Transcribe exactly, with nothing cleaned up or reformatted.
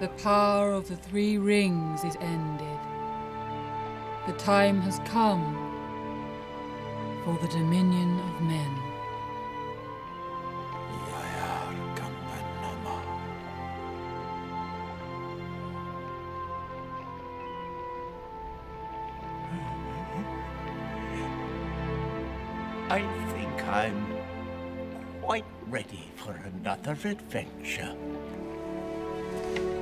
the power of the three rings is ended. The time has come for the dominion of men. I think I'm quite ready for another adventure.